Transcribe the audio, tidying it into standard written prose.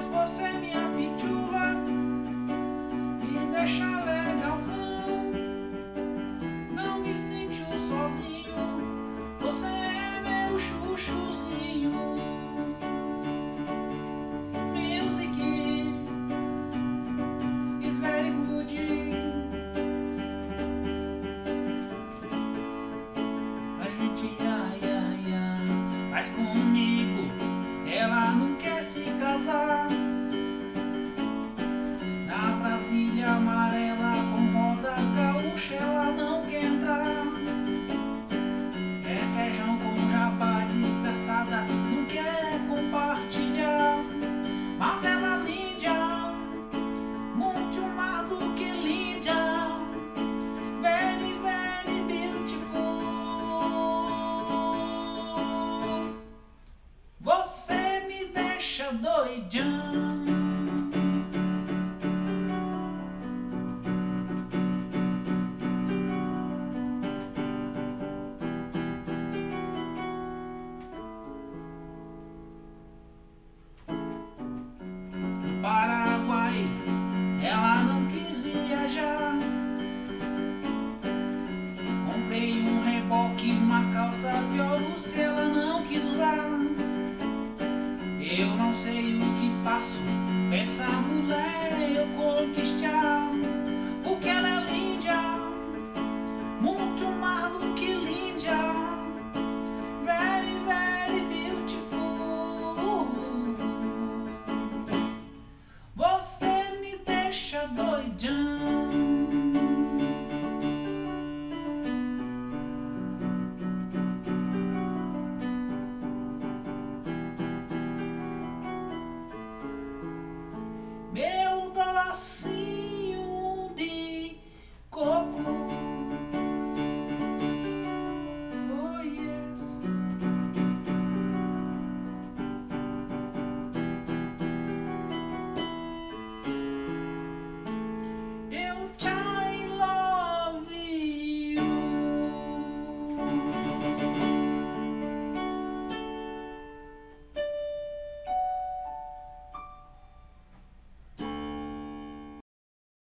Pois você é minha pitula, me deixa legalzão. Não me sinto sozinho, você é meu chuchuzinho. Music is very good. A gente ai, ai, ai, mas comigo ela não quer se casar. Na Brasília amarela com rodas gaúchas ela não quer entrar. É feijão com jabá desgraçada, não quer compartilhar. Mas ela linda, muito mais do que linda. Very, very beautiful. Você me deixa doidão. Paraguai, ela não quis viajar. Comprei um reboque, uma calça Fiorucci, ela não quis usar. Eu não sei o que faço pra essa mulher eu conquistar. Porque ela é linda, muito mais do que linda. Very, very beautiful. Você me deixa doidão. Meu